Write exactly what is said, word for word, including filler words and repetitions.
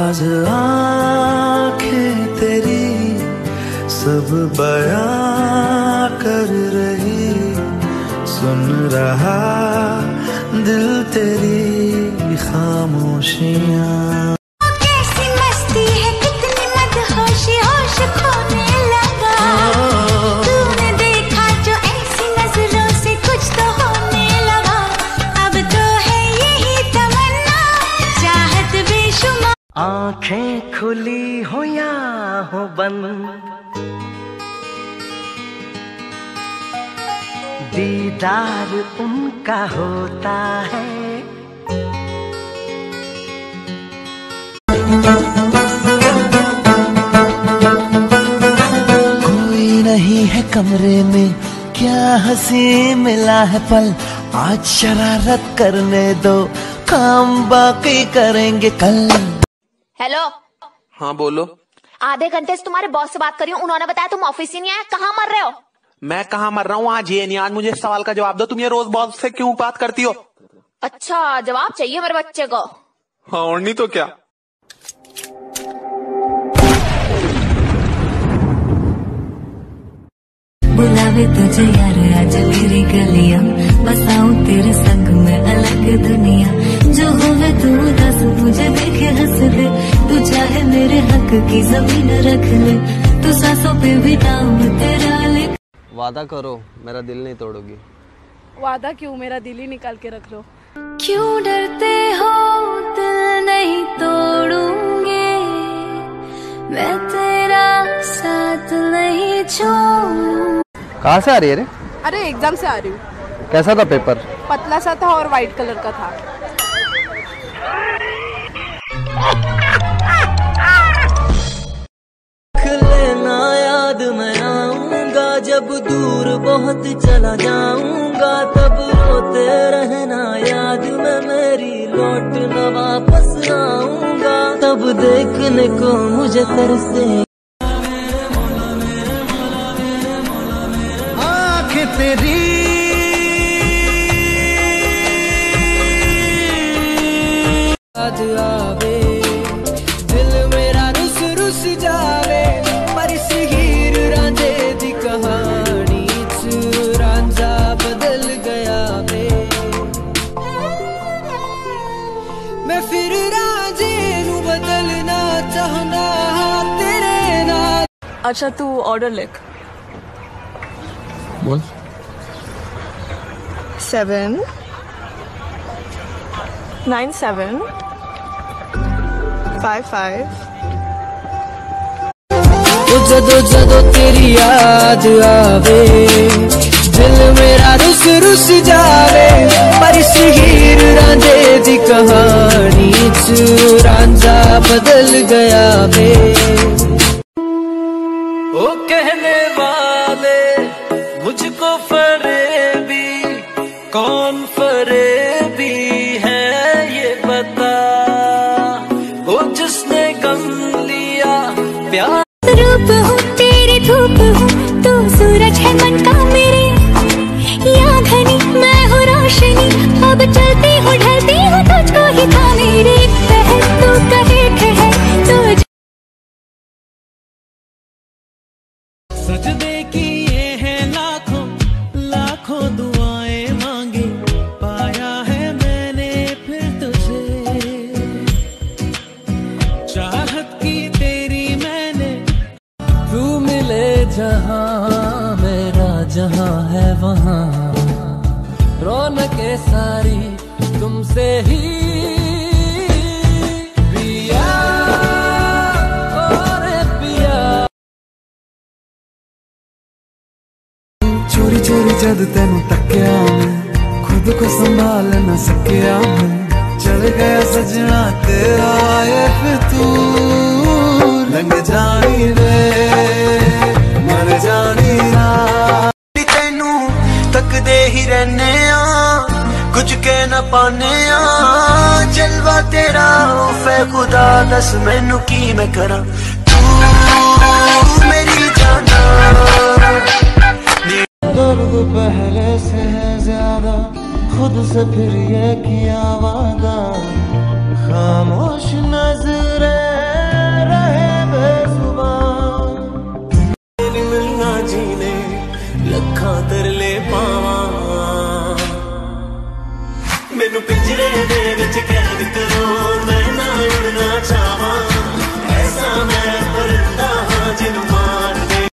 राज आँखें तेरी सब बयां कर रही, सुन रहा दिल तेरी खामोशियाँ। कैसी मस्ती है, कितनी मदहोशी, होश खोने लगा। तूने देखा जो ऐसी नजरों से कुछ तो होने लगा। अब तो है यही तमन्ना, चाहत बेशुमार। आंखें खुली हो या हो बंद, दीदार उनका होता है। कोई नहीं है कमरे में, क्या हंसी मिला है पल, आज शरारत करने दो, काम बाकी करेंगे कल। हेलो। हाँ बोलो। आधे घंटे से तुम्हारे बॉस से बात कर रही हूँ, उन्होंने बताया तुम ऑफिस ही नहीं आए, कहाँ मर रहे हो? मैं कहाँ मर रहा हूँ, आज ये नहीं, आज मुझे इस सवाल का जवाब दो, तुम ये रोज बॉस से क्यों बात करती हो? अच्छा, जवाब चाहिए मेरे बच्चे को? हाँ और नहीं तो क्या। बुलावे तुझे यार आज मेरी गलियां, बसाऊं तेरे संग में अलग दुनिया। जो होवे तू दस, मुझे देखे हंस दे, तू चाहे मेरे हक की जमीन रख ले, तू सांसों पे भी नाम तेरा लिख। वादा करो मेरा दिल नहीं तोड़ोगी। वादा क्यों, मेरा दिल ही निकाल के रख लो। क्यों डरते हो, दिल नहीं तोड़ूंगी, मैं तेरा साथ नहीं छोड़ूंगी। कहाँ से आ रही है रे? अरे एग्जाम से आ रही हूँ। कैसा था पेपर? पतला सा था और वाइट कलर का था। लेना याद मैं आऊंगा, जब दूर बहुत चला जाऊंगा, तब रोते रहना याद में मेरी, लौट न वापस आऊंगा, तब देखने को मुझे तरसे। आँखें तेरी याद आवे, दिल मेरा रुस रुस जावे, पर इस हीर रांझे दी कहानी च रांझा बदल गया वे। मैं फिर रांझे नू बदलना चाहना तेरे नाल। अच्छा तू ऑर्डर लिख। बोल। Seven nine seven five five. जदों जदों तेरी याद आवे, दिल मेरा रुस रुस जावे, पर इस हीर रांझे दी कहानी च रांझा बदल गया वे। ओ कहने वाले मुझको फरेबी, कौन फरेबी है ये बता, ओ जिसने गम लिया प्यार। रूप हूँ तेरी धूप हूँ, तू सूरज है मन का मेरे, या घनी मैं हूँ रोशनी, अब चलती हूँ ढलती हूँ, तुझको ही था मेरी पहल, तू कहे ठहर तू। सजदे किए हैं लाखों लाखों दुआएं मांगे, पाया है मैंने फिर तुझे, चाहत की तेरी मैंने, तू मिले जहां मेरा जहां है वहां, रौनकें सारी तुमसे ही। पिया और पिया चोरी चोरी जद तेनू तक्या मैं, खुद को संभाल न सकिया मैं, चल गया सजना तेरा ये फितूर, लंघ जानी रे मर जानी ना। तेनू तकदे ही रहने आ, कुछ कह न पाने आ, जलवा तेरा फै खुदा, दस मैनू की मैं करा, तू मेरी जाना। दर्द पहले से है ज्यादा, खुद से फिर ये किया वादा, खामोश नजरें रहे बेजुबान मिलना जीने लखा तरले पावा मैनू पिंजरे दे विच कैद करो मैं ना उड़ना चाहवां ऐसा मैं